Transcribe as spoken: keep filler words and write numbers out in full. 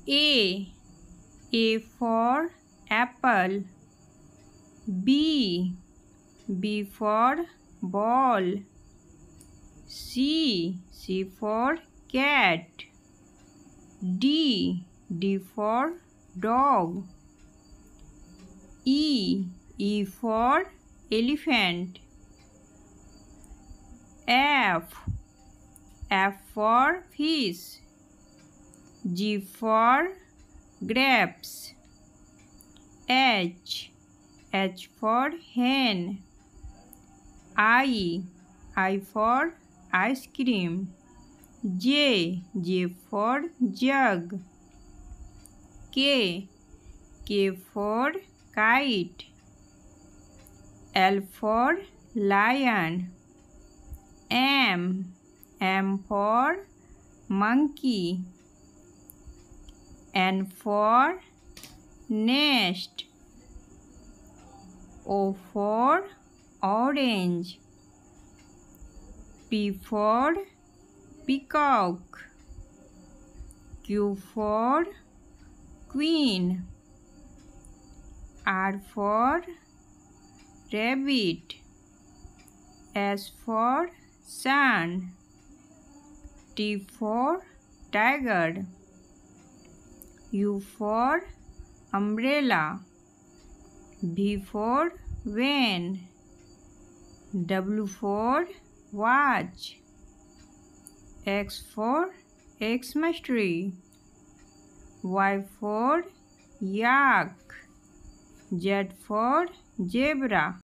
A. A for apple. B. B for ball. C. C for cat. D. D for dog. E. E for elephant. F. F for fish. G for grapes. H. H for hen. I. I for ice cream. J. J for jug. K. K for kite. L for lion. M. M for monkey. N for nest. O for orange. P for peacock. Q for queen. R for rabbit. S for sun. T for tiger. U for umbrella. V for van. W for watch. X for Xmas tree. Y for yak. Z for zebra.